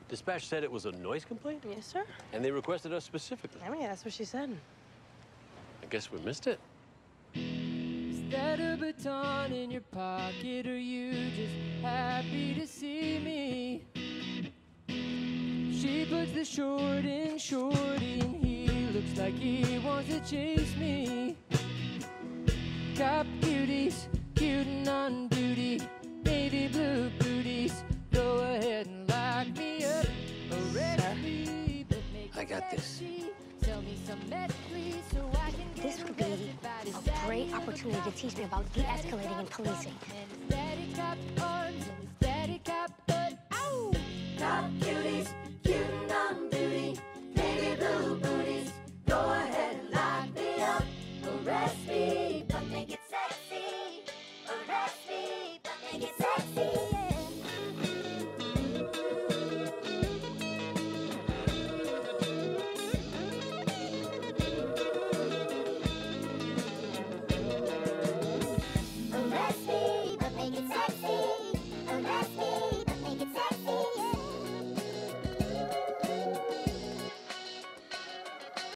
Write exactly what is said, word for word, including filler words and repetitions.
Dispatch said it was a noise complaint? Yes, sir. And they requested us specifically. I mean, that's what she said. I guess we missed it. Is that a baton in your pocket, or you just happy to see me? She puts the short in shorty, and he looks like he wants to chase me. Cop cuties, cutin' on duty, navy blue booties. Go ahead and lock me up, arrest me, but make I got this. sexy. Tell me some mess, please, so I can get This would be a great opportunity to teach me about de-escalating and policing. And daddy cop arms and his daddy cop butt. Ow! Cop cuties, cutin' on duty, navy blue booties. Go ahead and lock me up, arrest me, but make it sexy. Arrest me, but make it sexy.